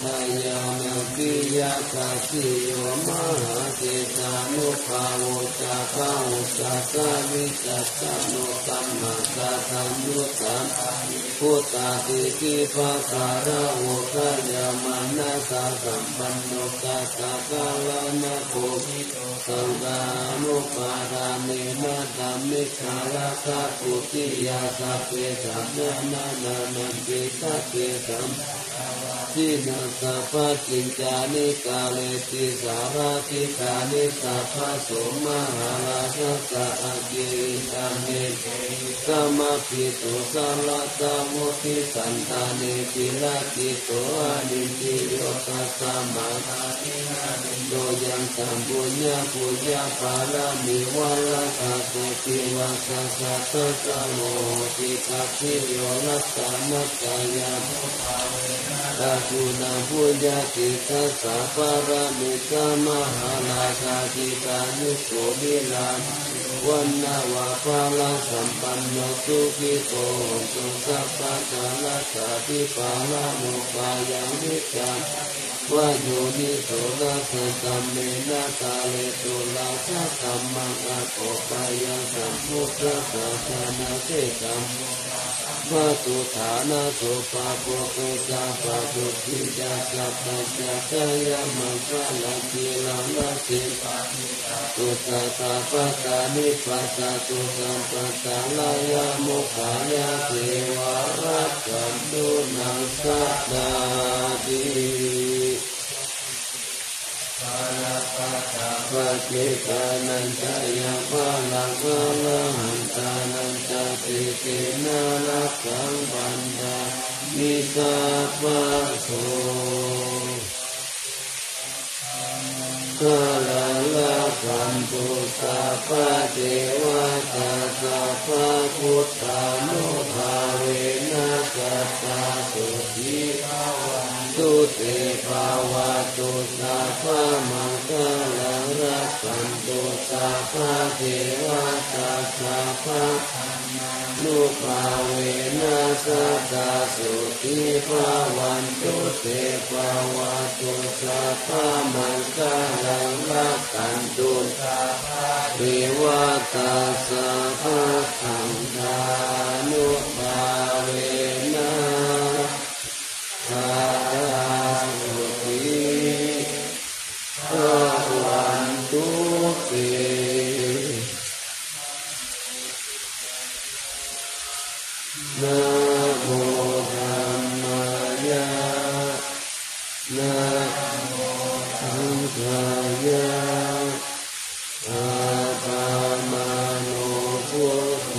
ทายานาปิยาคาสิโยมหาเทสานุภาโวจาภาวุจาสาวิจัสสนุตัมมาตาธัมยุตัมพุทธาติกิภาการะโวคายามานาสาสัมปันโนกัสสะกาลานะโคสังฆานุปาทานินาตัมมิขารคาปุติยาสัพเพสัมมานานันติสัพเพสัมทินาสัพพจินจานิกาเลติสาราธิกานิสัพพโสมหาราชสะอาเกอิตังเนสัมมาปิตุสัลลัตตมุทิสันตานิปิลากิโตอานิติโยตัสสะมานานินานิโยยังสัมปุญญาปุญญาปารามิวัลละตะโกติวัสสะสัตตะโมติปัพพิโยรัสสะนัตตายามุภาเวนะตะกุณาปุญญาติทัสสะปารามิสมหาราชาธิกานุโสวิลาวันนาวาภาลสัมปันโนสุขิโตสุสัพพะกาลสาธิปาลานุปายังวิจังวะโยนิโสรัสสัมเมนะกาเลตุลาชะธัมมังอะโกปายังสัมพุทธัสสะทานาเสกัมวะตุฐานะโสภะโพตุสัพพะตุทิยาสัพพัญญะกายมังคลังกิลังละสิปะตุสัพพะกานิปัสสะตุสัมปะตะลายามุขายาเทวะรัตถันตุนังสัตตาติปะเจกานันจายาภาลังอะระหันตานันจติเกนะรักขังบันดามิสัพพะโสกาลังละขันตุสัพพะเทวตาสัพพะพุทธานุภาเวนะสัตตาสุขีตุเตภาวะตุสัพพะมังคลังรักขันตุสัพพะเทวตาสัพพะนุภาเวนะสัตตาสุขีภาวันตุเตภาวะตุสัพพะมังคลังรักขันตุสัพพะเทวตาสัพพะสังฆานุภาเวนะสัตตาสุขีภาวันตุเตนะโมธัมมายะนะโมสังฆายะอาปามาโนพุทโธ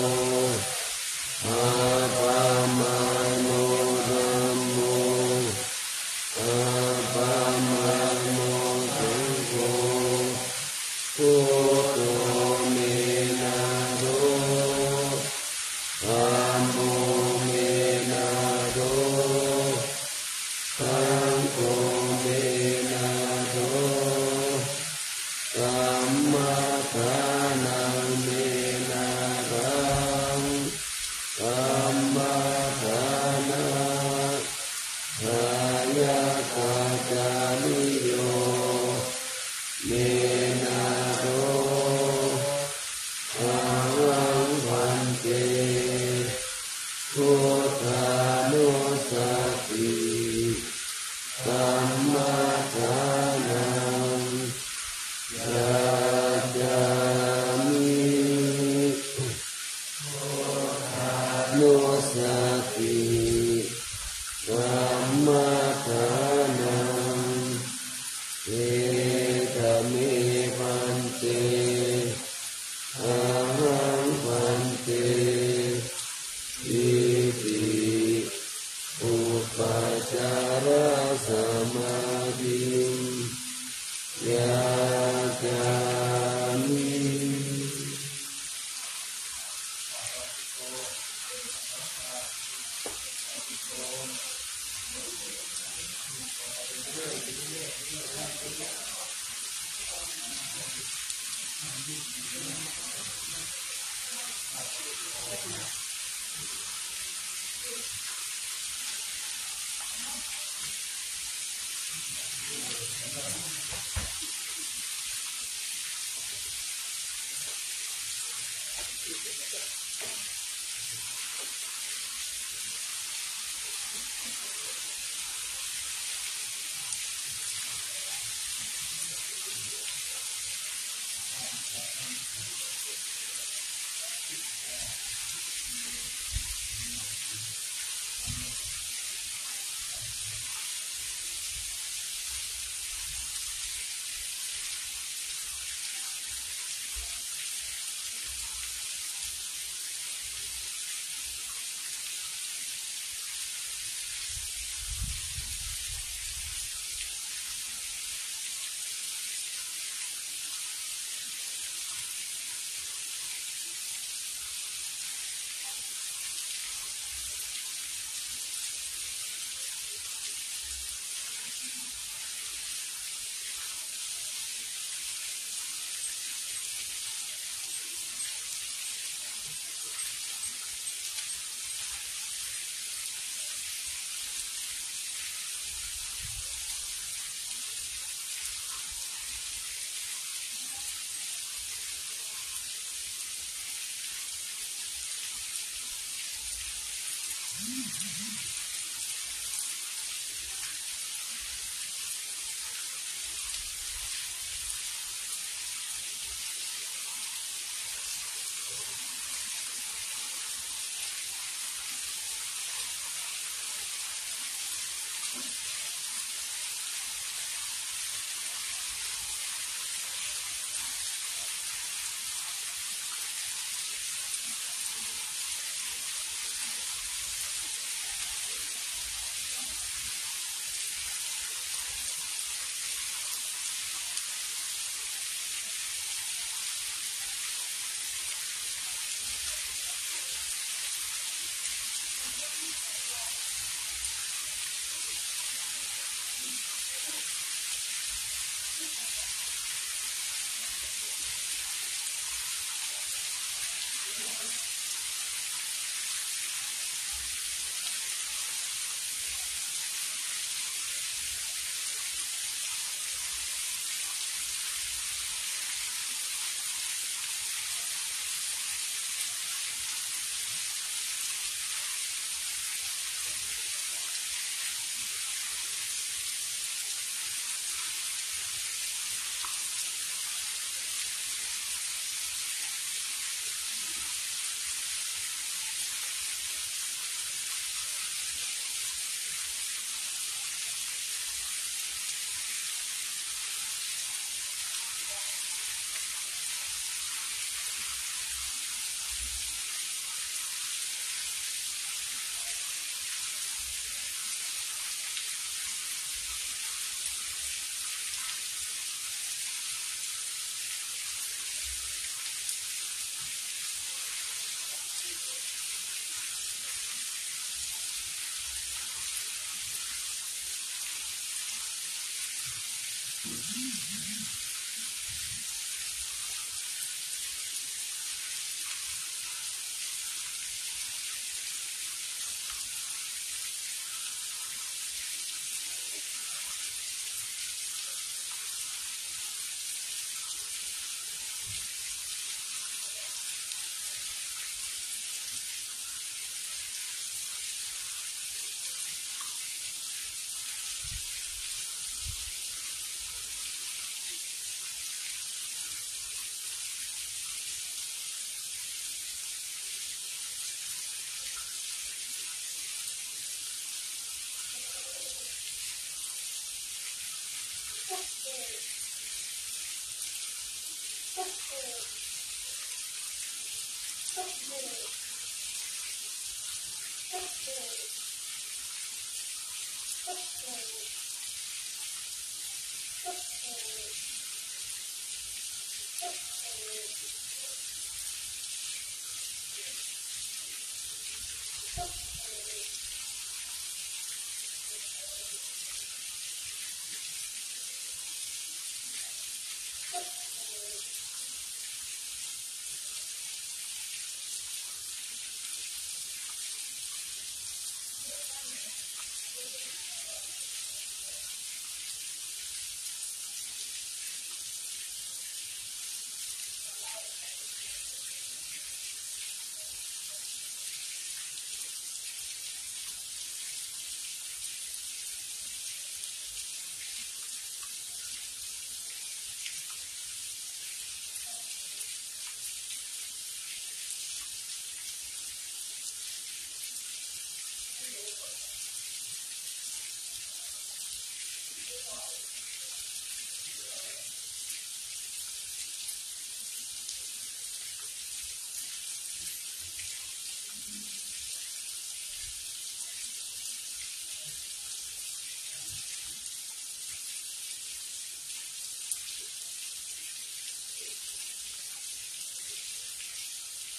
อาปามาโนธัมโมอาปามาโนสังโฆพุทโธเมนะโตธัมโมเมนะโตสังโฆเมนะโตสัมมาทานังเมนะรังสัมมาทานะทายาตาจานิโยเมนะโตอาหังวันเตพุทธานุสติสัมมาทานังสัจจามินุสติสัมมาทานังเอตเมพันเตอาหังพันเตอิติอุปจารสมาธิยาจามิอ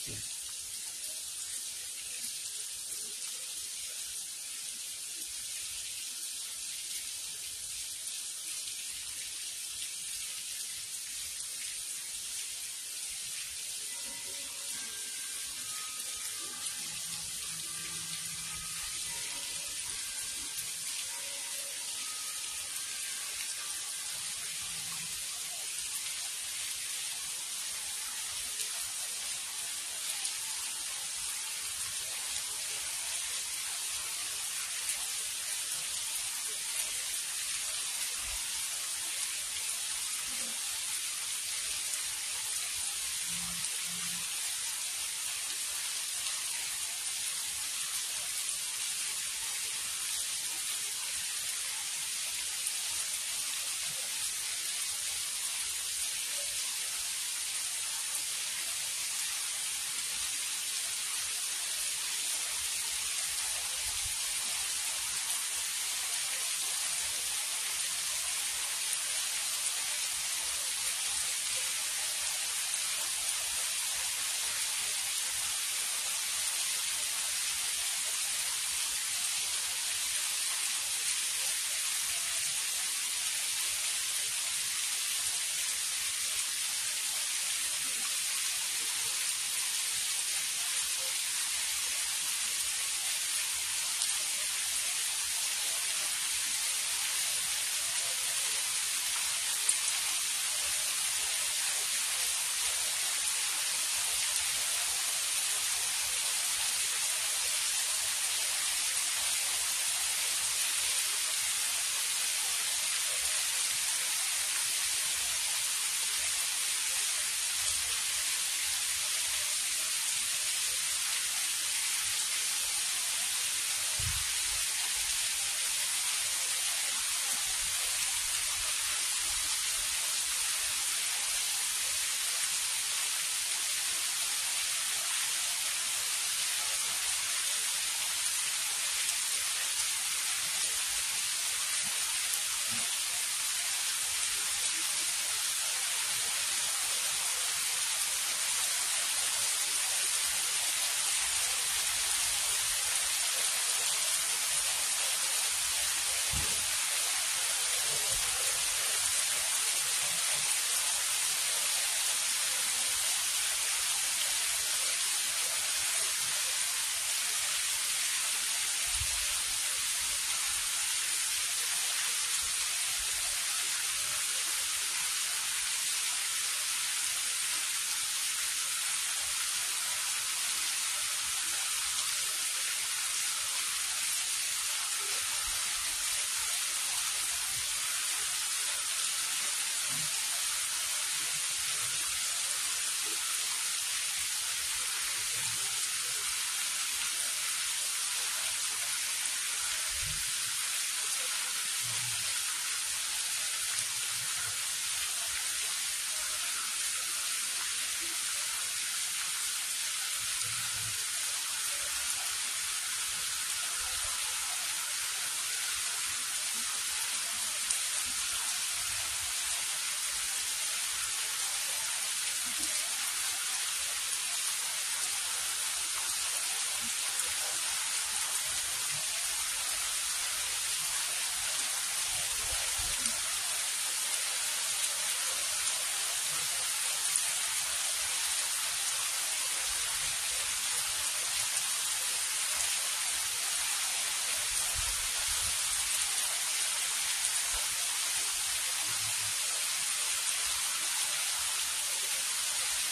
อ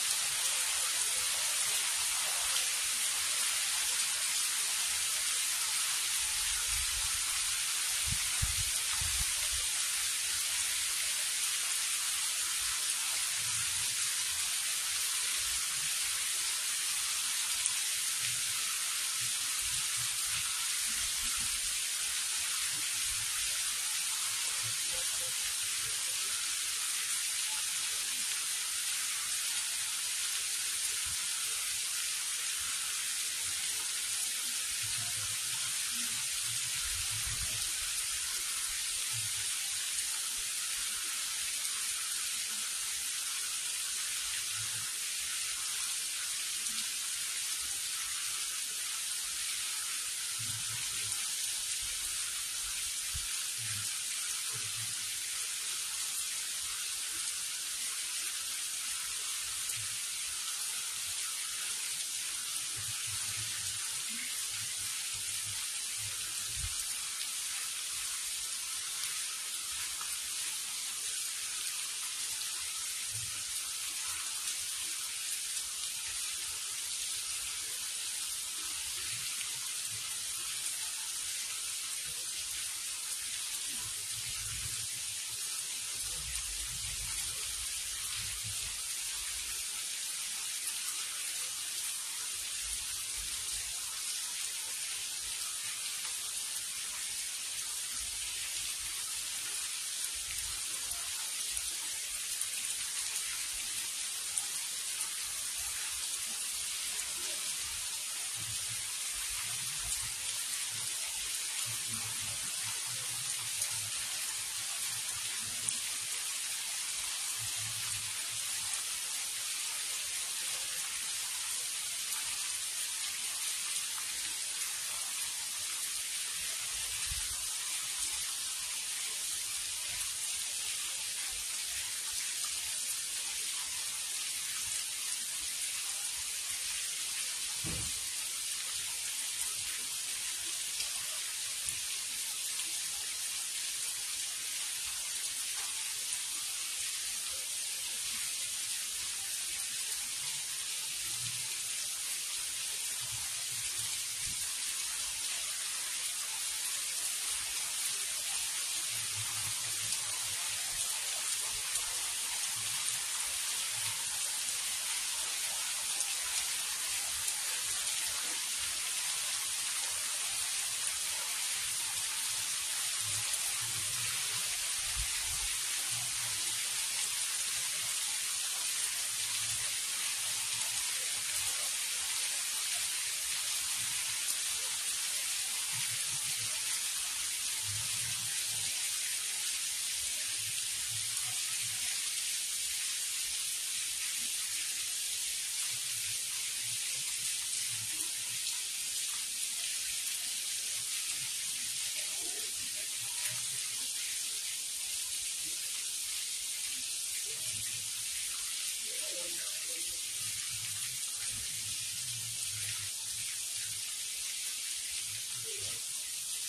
อ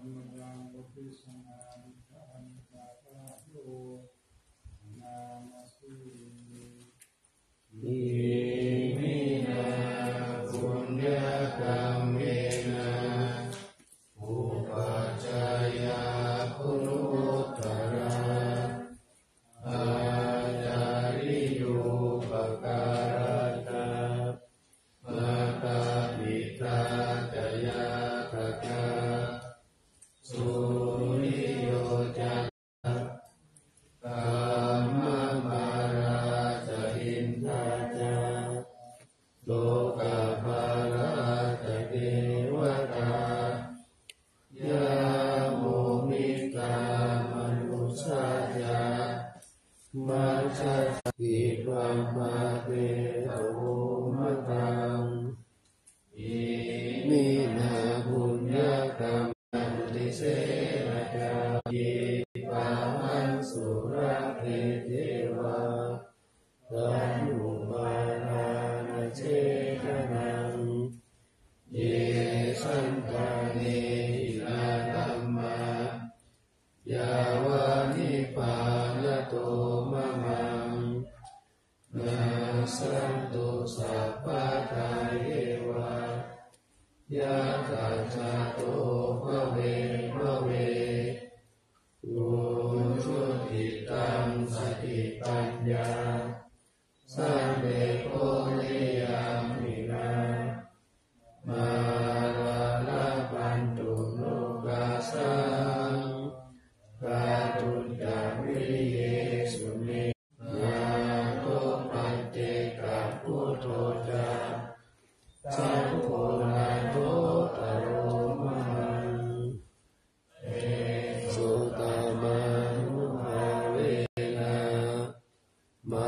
มยังอุทิศนาอันตาตาโยนามาสีอิมินาปุญญกรรมเมนะอุปัชฌายาคุณุตตระอาจาริโยปการตามาตาปิตาจยาตกาสุริโยจักกามมาราจหินทาจาโลกาภาราจเทวตายาโมมิตามนุสาจามัจจติปัมมาเตโตมะตังอิมินาปุญญกรรมอุทิเสนะจายิปาหังสุราเทเทวาตันนุปารานะเจตนังเยสันตานินาธัมมายาวานิปานโตมะมังนาสันตุสัพพะทาเยวายะตัจจโตภเวภเวอุชุติตังสติปัญญาสัมเดโกนิยามินามาลาลาปันตุโลกาสังกาตุจาวิเยสุเนนาโตปัจเจกะพุทโธจาสัพโพนาโตตโรมะหังเอสุตามานุภาเวนะมา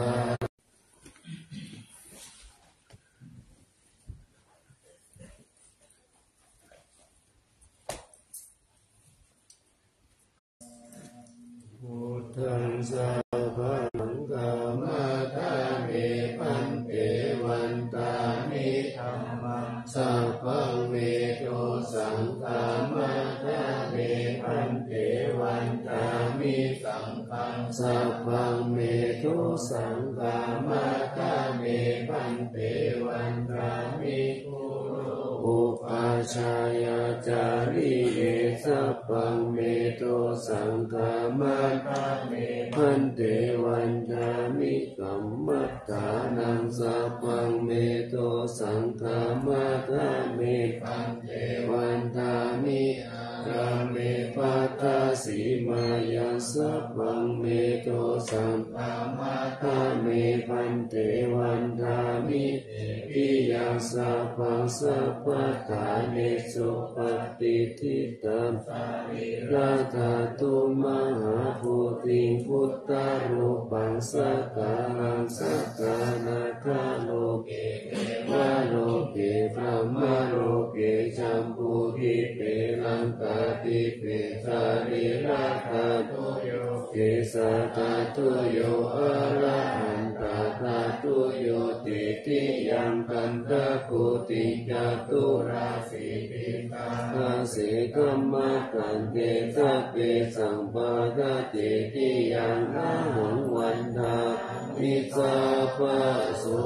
พุทธังสาพังกามตาเมปันเตวันตามิธัมมังสัพพังเมโตสังฆามตาเมปันเตวันตามิสังฆังสัพพังเมโตสังฆามตาเมปันเตวันตามิอุปัชฌายาจาริเยสัพพังเมโตสังฆามตาเมปันเตวันตามิกัมมัฏฐานังสัพพังเมโตสังฆามตาเมปันเตวันตามิอาเมปัตตาสีมายัสสัพพังเมโตสังฆามตาเมปันเตวันตามิปิยังสัพพังสัพพะทาเนสุปฏิทิตังราธาตุมหาภูติพุทธารูปังสักการังสักการะคาโลเกวะโลเกพระมโลเกจัมพูทิเปลังกาติเปสาริราธาตุโยเกสาตาตุโยอะระหันตาตาตุโยติติยังกันตะกุติจตุราสีติกาทังเสกัมมะกันเตสัพเพสัมปะทะเจติยังอาหังวันทามิสัพพะโส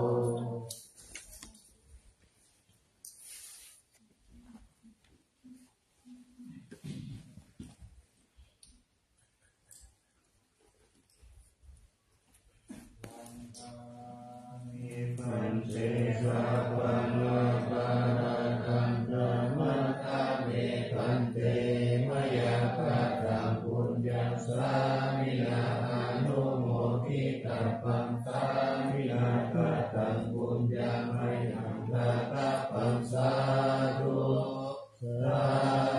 ปัญเจสัพพังอาปาราคันธมะตาเมปันเตมยาคัตตังปุญญสามินาอนุโมทิตัพพังสามินาคัตตังปุญญาไมหังตาตัพพังสาธุสา